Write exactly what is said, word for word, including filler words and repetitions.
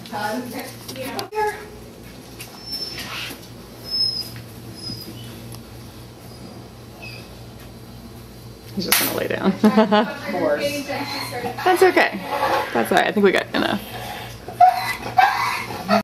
Yeah. He's just gonna lay down. That's okay. That's all right. I think we got enough.